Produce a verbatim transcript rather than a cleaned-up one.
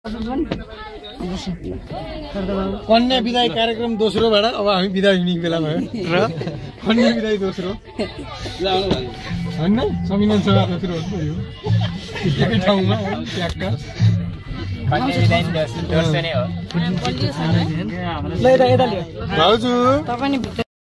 कन्या विदाई कार्यक्रम दोस्रोबाट अब हामी विदाई हुने बेला भयो र कन्या विदाई दोस्रो होइन संविधान सभा दोस्रो हो यो एकै ठाउँमा ट्याक्का कन्या विदाई दोस्रो नै हो भाउजू तपाईँ